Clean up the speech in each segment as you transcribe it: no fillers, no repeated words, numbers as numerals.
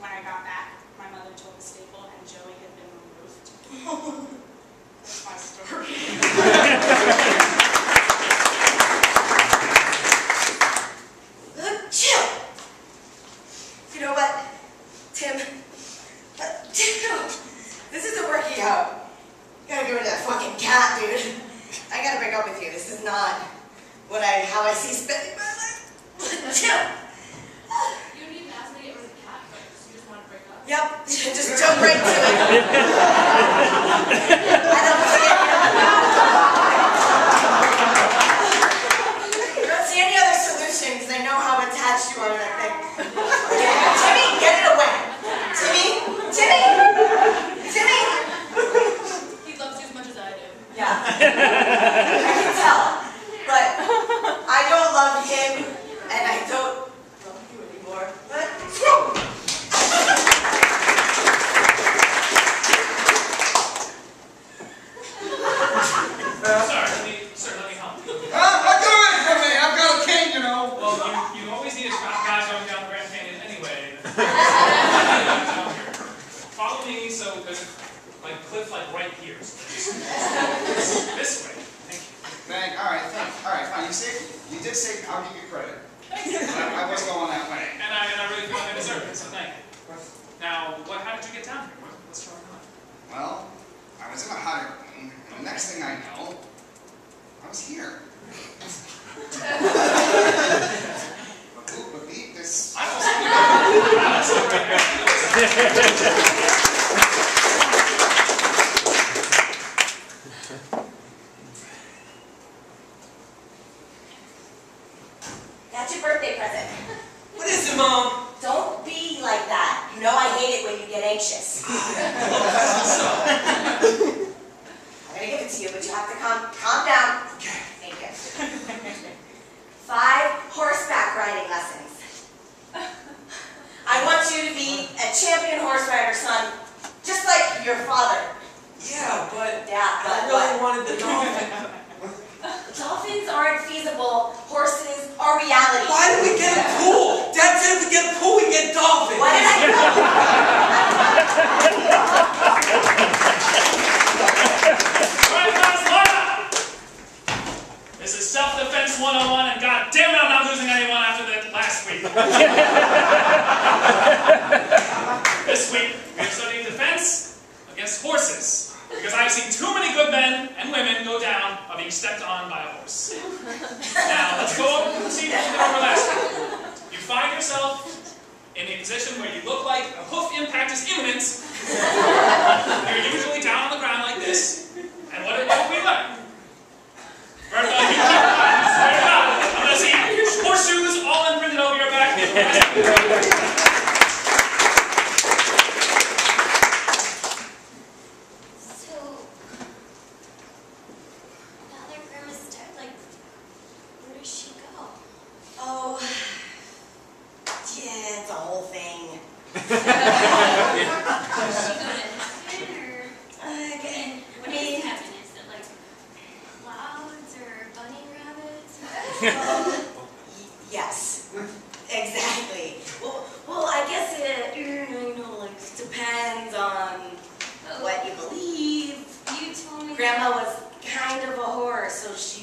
when I got back, my mother told the staple and Joey had been removed. That's my story. Chill! You know what, Tim? This isn't working out. You gotta get rid of that fucking cat, dude. I gotta break up with you. This is not how I see spending my life. Chill! You didn't even ask me to get rid of the cat first. You just want to break up? Yep, just jump right to it. I don't see any other solution because I know how attached you are to that thing. Timmy, get it away. Timmy! He loves you as much as I do. Yeah. I can tell. But I don't love him and I don't love you anymore. But Sir, let me help you. Get away from me! I've got a cane, you know. Well, you always need a guy going down the Grand Canyon anyway. Follow me, so there's a cliff right here. So this way. Thank you. All right, fine. You did say I'll give you credit. I was going that way. And I really feel like I deserve it, so thank you. Now, how did you get down here? What's going on? Well, I was in a hot air balloon, and the next thing I know, I was here. But beat this. I know something that's your birthday present. What is it, Mom? Don't be like that. You know I hate it when you get anxious. I'm gonna give it to you, but you have to calm down. Okay. Thank you. 5 horseback riding lessons. I want you to be a champion horse rider, son, just like your father. Yeah, but I really wanted the dolphin. Dolphins aren't feasible. Horses are reality. Why did we get a pool? Dad said if we get a pool, we get dolphins. What did I tell you? Alright guys, line up! This is self-defense 101, and god damn it, I'm not losing anyone after that last week. This week, we are studying defense against horses. Because I have seen too many good men and women go down by being stepped on by a horse. Now, let's go over and see what we did over last week. You find yourself in a position where you look like a hoof impact is imminent. You're usually down on the ground like this. And what did we learn? Bertha, you keep quiet. I swear to God, I'm going to see horseshoes all imprinted over your back. Yes, exactly. Well, I guess it depends on what you believe. You told me. Grandma was kind of a whore, so she.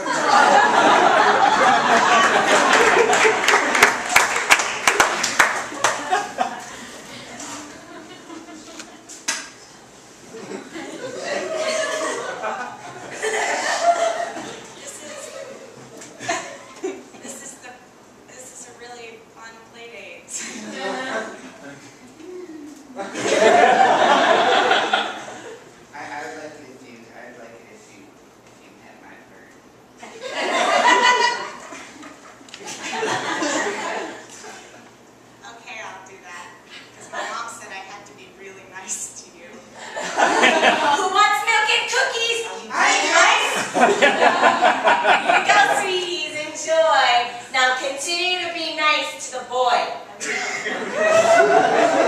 Here you go, sweeties. Enjoy. Now continue to be nice to the boy.